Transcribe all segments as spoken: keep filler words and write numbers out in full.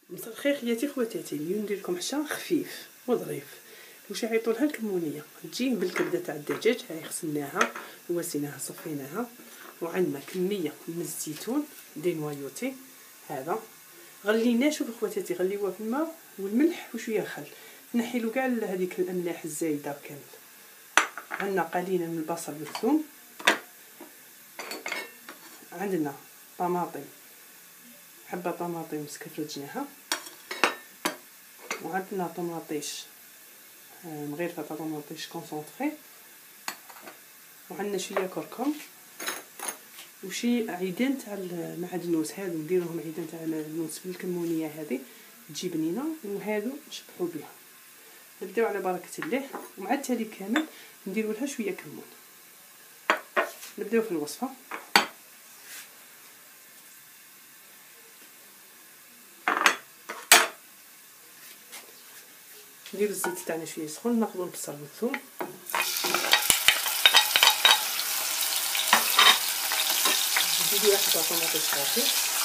مساء الخير خياتي خواتاتي. اليوم ندير لكم عشاء خفيف وظريف. واش عيطولها الكمونيه، تجي بالكبده تاع الدجاج. هاي غسلناها وواسيناها صفيناها، وعندنا كميه من الزيتون دي نوايوتي. هذا غليناه، شوف خواتاتي، غليوه في الماء والملح وشويه خل، نحيلو كاع هذيك الاملاح الزايده كامل. عندنا قليلا من البصل والثوم، عندنا طماطم، حبه طماطم مسكفرجناها، وعندنا طماطيش مغيرفه تاع طماطيش كونسونطري، وعندنا شويه كركم وشي عيدان تاع المعدنوس. هادو نديروهم عيدان تاع المعدنوس بالكمونيه، هذه تجي بنينه، وهادو نشبحو بها. نبداو على بركه الله، ومع التالي كامل نديرو لها شويه كمون. نبداو في الوصفه. نديرو الزيت تاعنا شويه سخون، ناخذو البصل والثوم، نزيدو واحد طماطم صافي،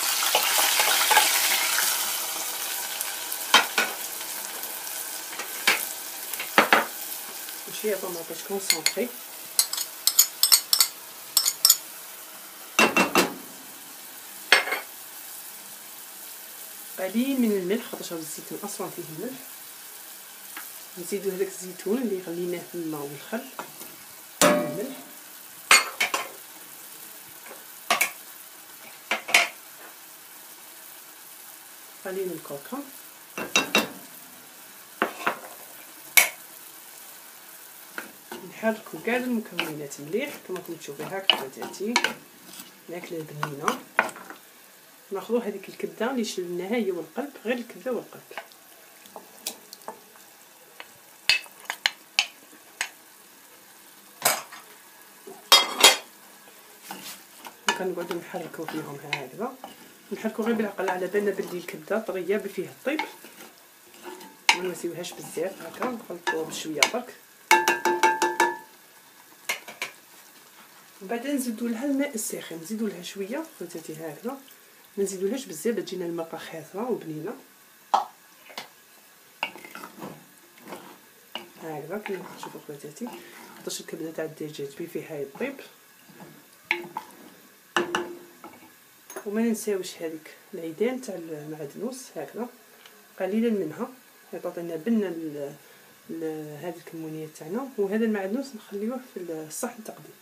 وشويه طماطم كونسونطري، قليل من الملح خاطر الزيتون اصلا فيه الملح. نزيدو هذاك الزيتون اللي غليناه في الماء والخل والملح، قليل من الكركم، نحركو كاع المكونات مليح كما كنتو تشوفي. هاك خواتاتي الماكله بنينه. ناخذو هذيك الكبده اللي شلناها هي والقلب، غير الكبده والقلب، كنقعدو نحركو فيهم هكذا، نحركو غير بالعقل على بالنا بلي الكبده طريه فيها الطيب، ما نسيوهاش بزاف. هكا نخلطوها بشويه برك، ومن بعد نزيدو لها الماء الساخن، نزيدو لها شويه خواتاتي هكذا، ما نزيدولهاش بزاف باش تجينا الماء خاصره وبنينه. هكذا كيما تشوفوا خواتاتي، خاطرش الكبده تاع الدجاج بي فيها هاي الطيب. وما ننساوش هذيك العيدان تاع المعدنوس، هكذا قليلا منها تعطينا بنه هذه الكمونيه تاعنا. وهذا المعدنوس نخليوه في الصحن تقديم.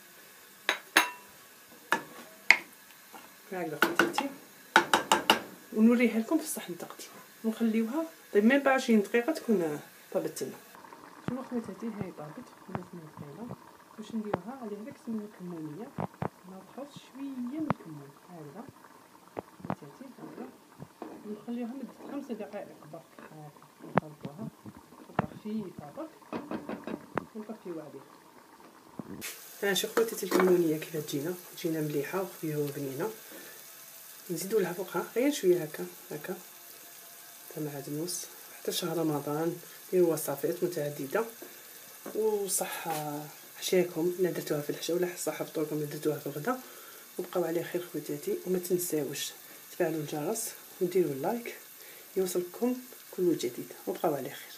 هكذا خواتاتي، ونوريها لكم في الصحن تقديم، ونخليوها طيب ميم با عشرين دقيقه تكون طابت لنا. شوفوا خواتاتي، هاي طابت ولات مفيله. واش نديروها على هذاك من الكمونيه، نطحو شويه من الكمون هكذا خواتاتي، هكذا ونخليوها مده خمس دقائق برك. هكا نخلطوها خلطه خفيفه برك ونطفيو عليها. ها شوفوا خواتاتي الكمونيه كيف تجينا، تجينا مليحه وخفيفه وبنينه. نزيدو لها فوقها غير شويه هكا هكا تاع معدنوس. حتى شهر رمضان ديروا وصفات متعدده، وصح عشاكم الا درتوها في العشاء، ولا صح فطوركم الا درتوها في الغداء. وبقاو على خير خواتاتي، وما تنساوش تفعلوا الجرس وديروا اللايك يوصلكم كل جديد، وبقاو على خير.